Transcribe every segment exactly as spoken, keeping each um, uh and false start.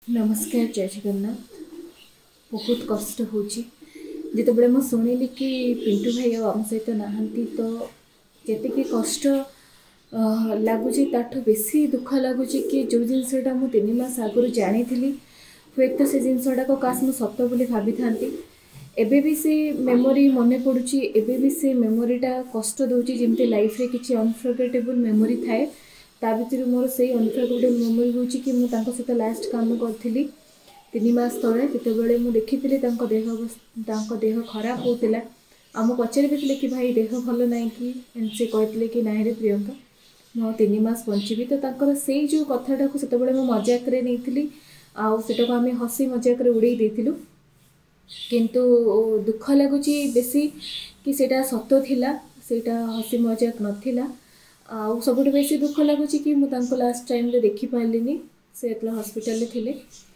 नमस्कार जय जगन्नाथ। बहुत कष्ट होची जितेबाला मैं शुणिली कि पिंटू भाई आम सहित नहांती तो जी कष्ट लगुच ताठू बेसी दुख लगुच कि जो जिनसा मुझे तीन मास आगु जानी हे तो से जिनसा को काश मुझे सत बोली भाभी था एबे भी से मेमोरी मन पड़ुची एबे भी से मेमोरीटा कष्ट दूची जमती लाइफ रे किसी अनफरगेटेबल मेमोरी थाए ता भर मोर से अनफरगेटेबल मेमोरी हूँ कि मुझे सहित लास्ट काम करी तीन मास तले जितेबाला मुझे देखी देह देह खराब होता आम पचारि भी कि भाई देह भल ना कि से कहते कि नाई रे प्रियंका मु तीन मास बची तो से जो कथाटा को से मजाक नहीं आउटा आम हसी मजाक उड़े देलु किंतु दुख लगुच बेसी कि सेटा सत थिला सेटा हसी मजाक नाला आउ सब बेसी दुख लगुच कि मुझे लास्ट टाइम देखी पार्ली से हस्पिटाल थे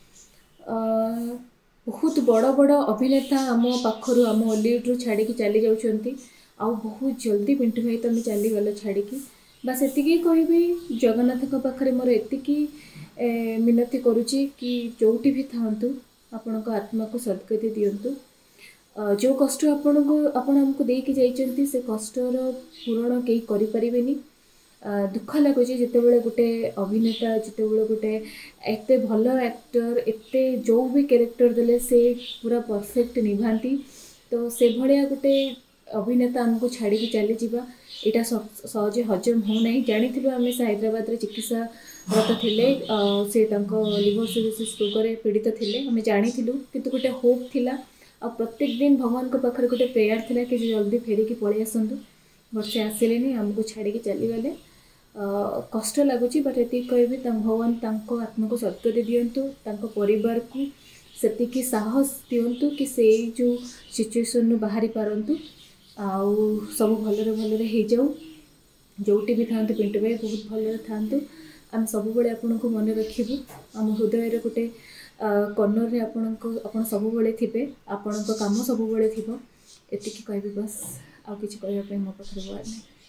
बहुत बड़ बड़ अभिनेता आम पाखर आम हॉलीवुड छाड़ी चली जाऊँच आउ बहुत जल्दी पिंटू भाई तुम चलीगल छाड़ी बस एति कह जगन्नाथ पाखे मोर एति मिनती करुच्ची कि जोटी भी था आपण को आत्मा को सद्गति दिंतु जो कष्ट आपण को आपण आमको देकी जाइछन्ती से कष्टर पूरण कहीं करें दुख लगुच जितेबाला गोटे अभिनेता जितेबाला गोटे एत भल एक्टर एत जो भी कैरेक्टर देले से पूरा परफेक्ट निभाती तो से भाया गोटे अभिनेता आमको छाड़ी चली जावा यहाँ सहजे हजम होना जानी आम से हैदराबाद चिकित्सा रत थे से लिवर सिरोसिस रोग पीड़ित थे आम जानी किंतु गोटे होप थिला आ प्रत्येक दिन भगवान को पाखरे गोटे प्रेयर थिला कि जल्दी फेरिकी पलि आसतु बट से आसिले आमको छाड़ी चलीगले कष्ट लगुच बट ये कहबी भगवान तांको आत्मा को सद्गति दिंतु परिवार को सेतिकी साहस दिंतु कि से जो सिचुएसन बाहरी पारंतु आउ सब भलरे भलरे हो जाऊ जोटी भी था पिंटू भाई बहुत भलरे थांतु आम सब बड़े आपण को मन रखिबू आम हृदय गोटे कर्नर रे आपण को आपण सब बड़े थिबे आपण को काम सब बड़े थिबो एतिकी कहबी बस आ किछि कहबा पे मो पाखरे वर्ड नहीं।